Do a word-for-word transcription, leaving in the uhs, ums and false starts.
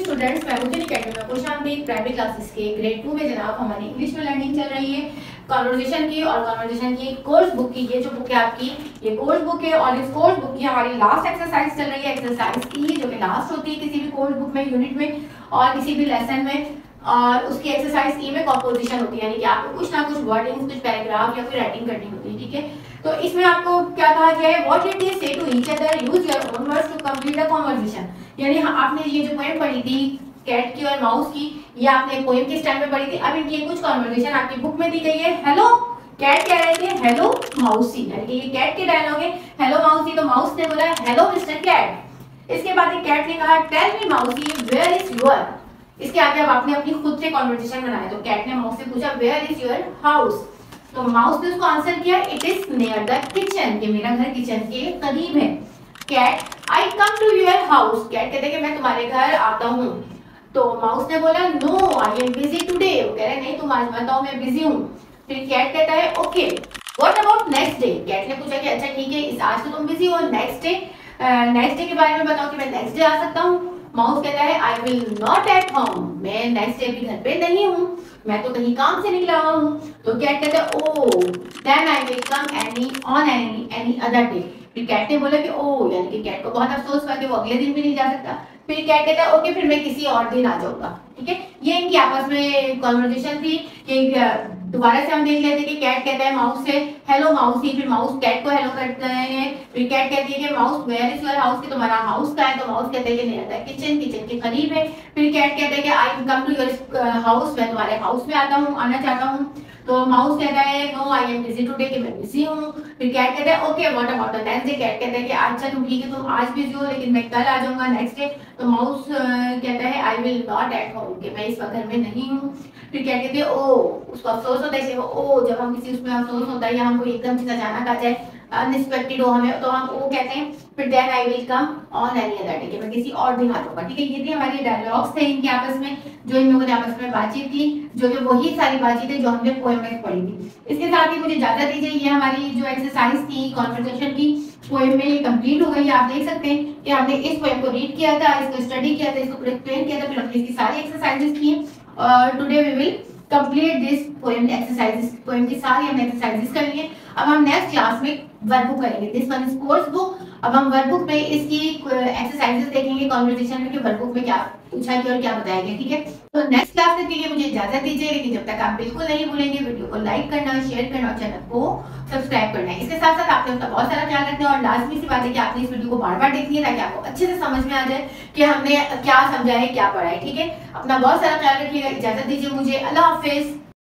Students, मैं मुझे academy में खुश आमदीद। प्राइमरी क्लासेस के ग्रेड टू में जनाब हमारी इंग्लिश में लर्निंग चल रही है कॉन्वर्जेशन की, और कॉन्वर्जेशन की कोर्स बुक की, ये जो बुक है आपकी ये कोर्स बुक है, और इस कोर्स बुक की हमारी लास्ट एक्सरसाइज चल रही है एक्सरसाइज की, जो कि लास्ट होती है किसी भी कोर्स बुक में, यूनिट में और किसी भी लेसन में। और उसकी एक्सरसाइज ई में कॉम्पोजिशन होती है, यानी कि आपको कुछ ना कुछ वर्डिंग, कुछ पैराग्राफ या फिर राइटिंग करनी होती है, ठीक है। तो इसमें आपको क्या कहा गया है, what it is say to each other, use your own words to complete the conversation. यानी आपने ये जो पोएम पढ़ी थी कैट की और माउस की, ये आपने पोएम के स्टाइल में पढ़ी थी। अब इनकी कुछ कन्वर्सेशन आपकी बुक में दी गई है। हेलो कैट कह रहे थे हेलो माउसी, यानी कि ये कैट के डायलॉग है। हेलो माउसी, तो माउस ने बोला हेलो मिस्टर कैट। इसके बाद कैट ने कहा tell me mousey where is your. इसके आगे अब आपने अपनी खुद से कन्वर्सेशन बनाया, तो कैट ने माउस से पूछा वेयर इज योर हाउस, तो माउस ने उसको आंसर किया it is near the kitchen, कि मेरा घर किचन के करीब है। Cat I come to your house, cat कहते कि मैं तुम्हारे घर आता हूँ, तो माउस ने बोला no I am busy today, वो कह रहे नहीं तुम आज मत आओ मैं बिजी हूँ। फिर कैट कहता है okay what about next day, cat ने पूछा कि अच्छा ठीक है इस आज तो तुम बिजी हो, नेक्स्ट डे नेक्स्ट डे के बारे में बताओ कि मैं नेक्स्ट डे आ सकता हूँ। माउस कहता है I will not at home, मैं नेक्स्ट डे भी घर पे नहीं हूँ, मैं तो कहीं काम से निकला हुआ हूँ। तो कैट कहता है oh then I will come any on any any other day. फिर कैट ने बोला कि ओ, यानी कि कैट को बहुत अफसोस हुआ कि वो अगले दिन भी नहीं जा सकता। फिर कैट कहता है ओके फिर मैं किसी और दिन आ जाऊंगा, ठीक है। ये इनकी आपस में कन्वर्सेशन थी कि दोबारा से हम देख लेते कि कैट कहता है माउस से हेलो माउसी, फिर माउस कैट को हेलो करता है। फिर कैट कहती है कि mouse where is your house, कि तुम्हारा हाउस कहाँ है, तो माउस कहता है कि नियर द किचन, किचन के करीब है। फिर कैट कहता है कि I come to your house, मैं तुम्हारे हाउस में आता हूँ आना चाहता हूँ। तो माउस कहता है no I am busy today, कि मैं बिजी हूँ। फिर कैट कहता है okay what about the next day, cat कहता है कि अच्छा तुम ठीक है तुम आज बिजी हो लेकिन मैं कल आ जाऊंगा नेक्स्ट डे। तो माउस कहता है I will not at home, कि मैं इस वक्त घर में नहीं हूँ। फिर क्या कहते हैं ओ, उसको अफसोस होता है, ओ जब हम किसी उसमें अफसोस होता है या हमको एकदम से अचानक आ जाए अनएक्सपेक्टेड हो हमें, तो हम वो कहते हैं फिर then I will come on any other day, कि मैं किसी और दिन आ जाऊंगा, ठीक है। ये थी हमारी डायलॉग्स थे इनके आपस में, जो इन लोगों ने आपस में बातचीत की, जो कि वही सारी बातचीत है जो हमने पोएम में पढ़ी थी। इसके साथ ही मुझे इजाजत दीजिए, ये हमारी जो एक्सरसाइज थी कॉन्वर्सेशन की पोएम में ये कंप्लीट हो गई है। आप देख सकते हैं कि हमने इस पोएम को रीड किया था, इसको स्टडी किया था, इसको एक्सप्लेन किया था, फिर हमने इसकी सारी एक्सरसाइजेस की, और today we will complete this poem exercises. Poem की सारी हमने एक्सरसाइजेस कर ली है। अब हम नेक्स्ट क्लास में वर्कबुक करेंगे, this one is course book. अब हम वर्कबुक में इसकी एक्सरसाइजेस देखेंगे कॉन्वर्सेशन में कि वर्कबुक में क्या पूछा गया और क्या बताया गया, ठीक है। तो नेक्स्ट क्लास तक के लिए मुझे इजाजत दीजिए, लेकिन जब तक आप बिल्कुल नहीं भूलेंगे वीडियो को लाइक करना, शेयर करना और चैनल को सब्सक्राइब करना है। इसके साथ साथ आपने उसका बहुत सारा ख्याल रखना है, और लाजमी सी बात है कि आपने इस वीडियो को बार बार देखनी है ताकि आपको अच्छे से समझ में आ जाए कि हमने क्या समझा है क्या पढ़ा है, ठीक है। अपना बहुत सारा ख्याल रखिएगा, इजाजत दीजिए मुझे, अल्लाह हाफिज।